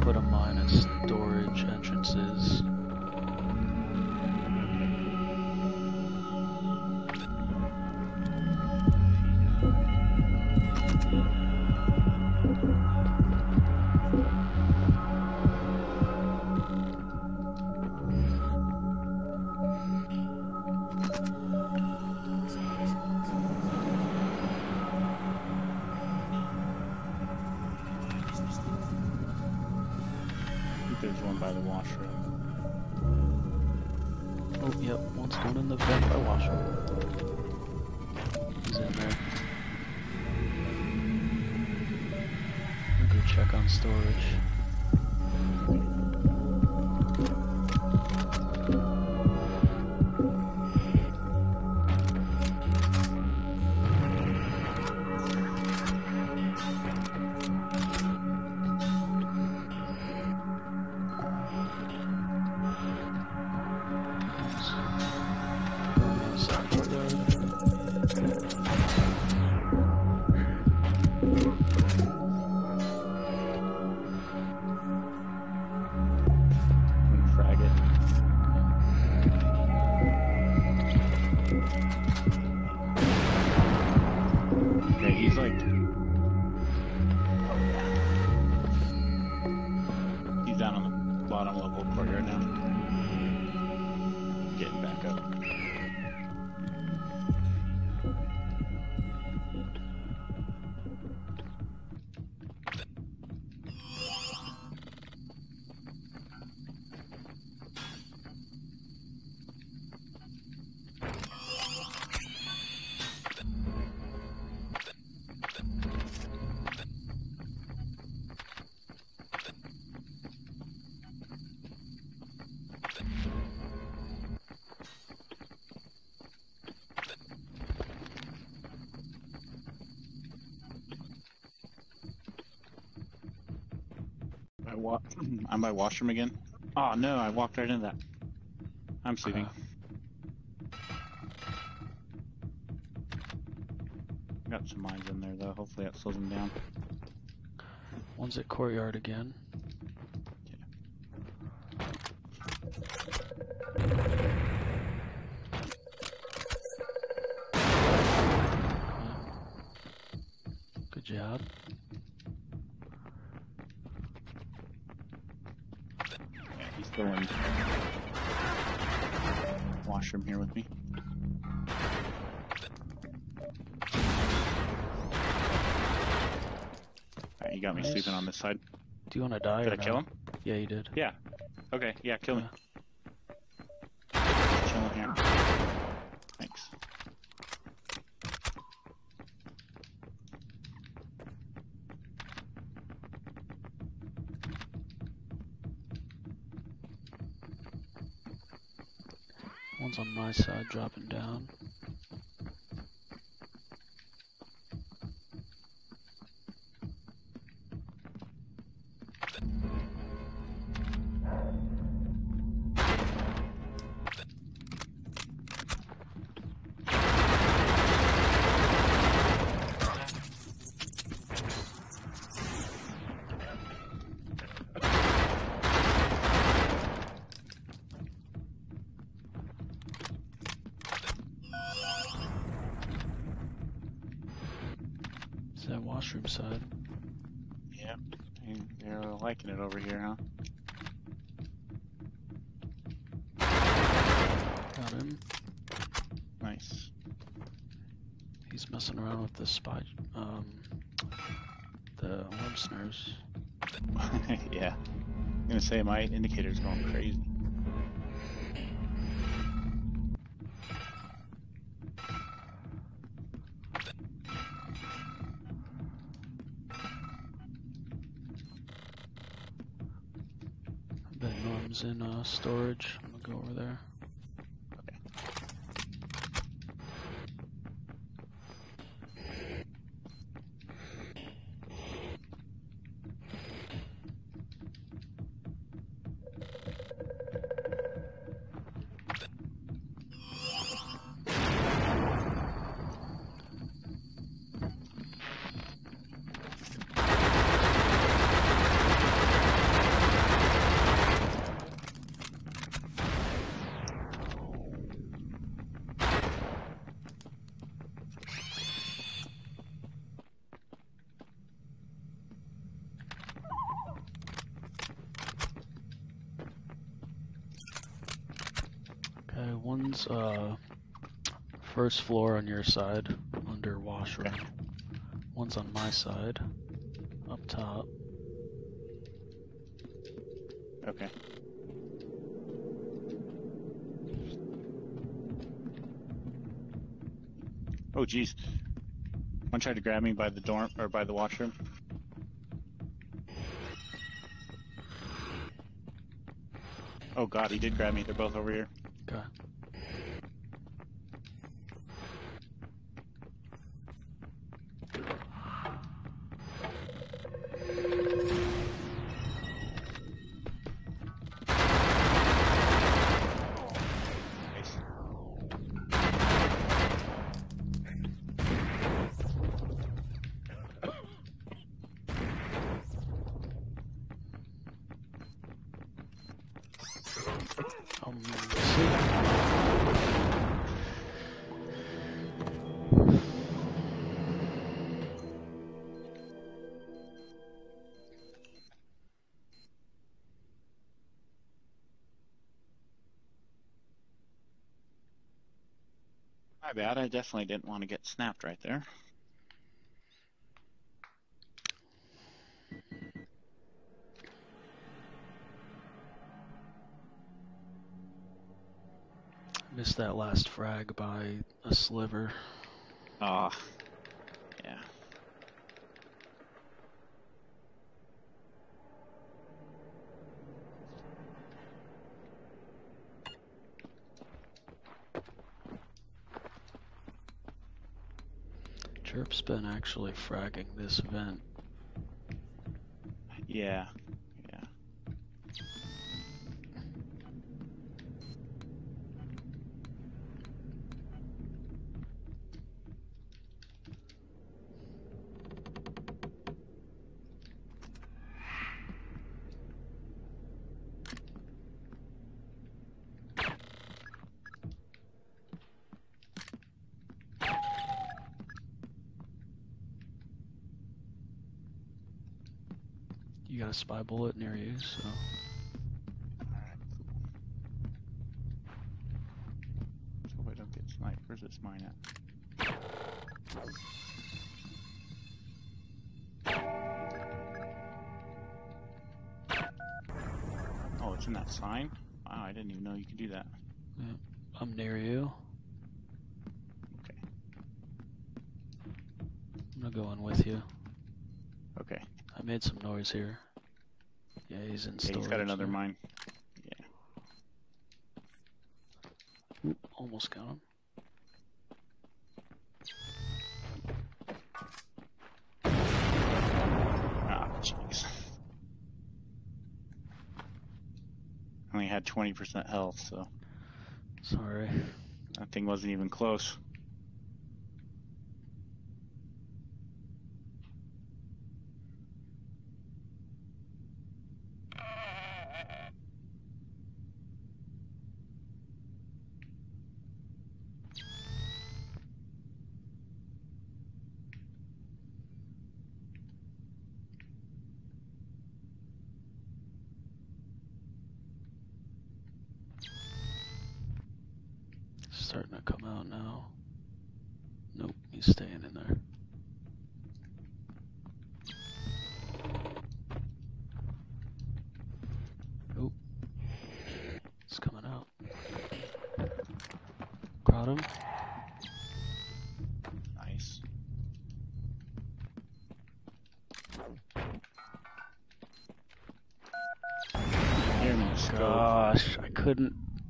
put a mine at storage entrances. There's one by the washroom. Oh, yep, one's going in the vent by washroom. He's in there. I'm gonna go check on storage. I'm by washroom again. Oh no, I walked right into that. I'm sleeping. Got some mines in there though, hopefully that slows them down. One's at courtyard again. Good job. Yeah, he's still in washroom here with me. Alright, you got me sleeping on this side. Do you want to die Did or I kill him? Yeah, you did. Yeah. Okay, yeah, kill me. Chilling here. Thanks. One's on my side, dropping down. That washroom side. Yep, they're liking it over here, huh? Got him. Nice. He's messing around with the spy, the orb snares. Yeah. I'm gonna say my indicator's going crazy. I bet Norm's in storage. I'm gonna go over there. One's first floor on your side, under washroom. Okay. One's on my side, up top. Okay. Oh jeez. One tried to grab me by the dorm or by the washroom. Oh god, he did grab me. They're both over here. Okay. Nice. My bad. I definitely didn't want to get snapped right there. Missed that last frag by a sliver. Ah. Yeah. Chirp's been actually fragging this vent. Yeah. Yeah. You got a spy bullet near you, so. Alright, cool. Let's hope I don't get sniped. Where's this mine at? Oh, it's in that sign? Wow, I didn't even know you could do that. Yeah, I'm near you. Okay. I'm gonna go in with you. Okay. I made some noise here. Yeah, he's in Yeah, storage. he's got another there. mine. Almost got him. Ah, jeez. I only had 20% health, so Sorry. that thing wasn't even close. Starting to come out now. Nope, he's staying in there. Oh, it's coming out. Got him. Nice. Hear me, scope. Gosh, I couldn't.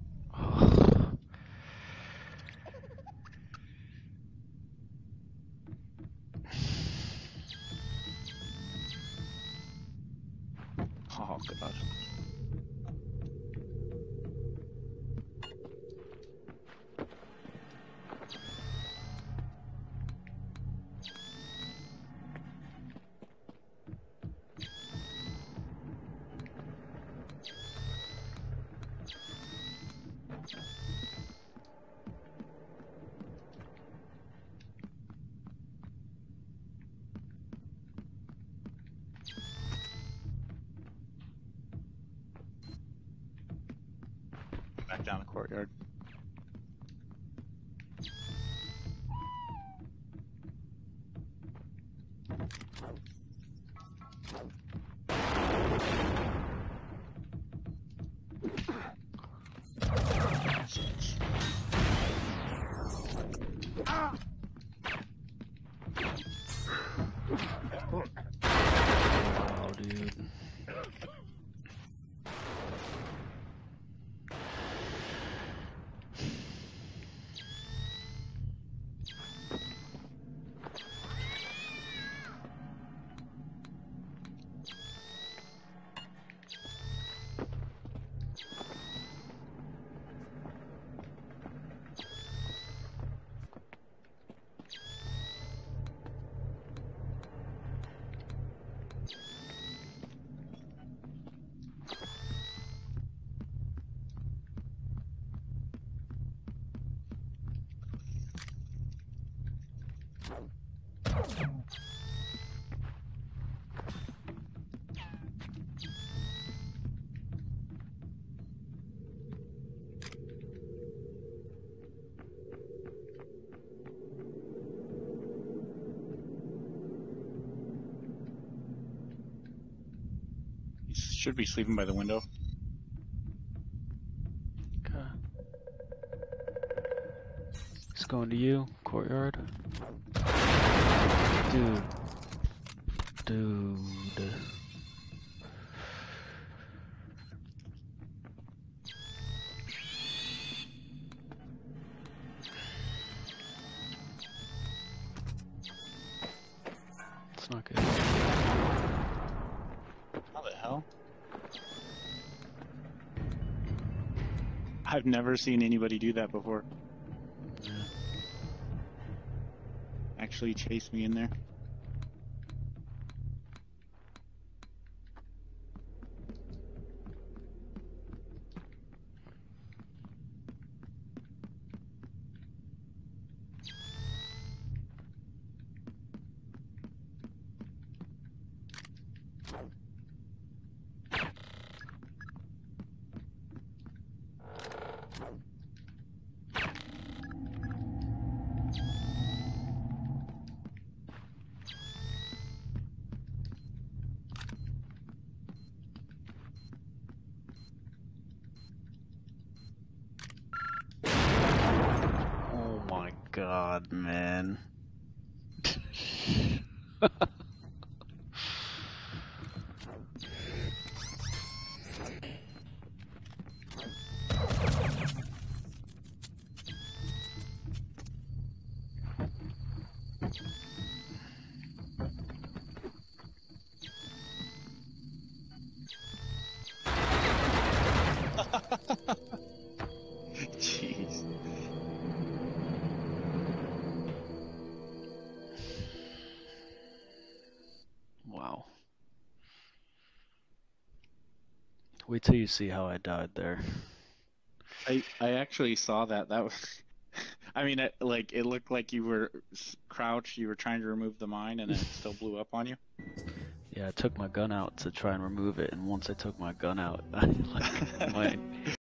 Oh, God. Back down the courtyard. should be sleeping by the window. Okay. He's going to you, courtyard. Dude. It's not good. How the hell? I've never seen anybody do that before. Yeah. Actually chase me in there. Oh my god, man. Jeez. Wow. Wait till you see how I died there. I actually saw that. That was. I mean, it looked like you were crouched. You were trying to remove the mine, and it still blew up on you. Yeah, I took my gun out to try and remove it, and once I took my gun out, I, like,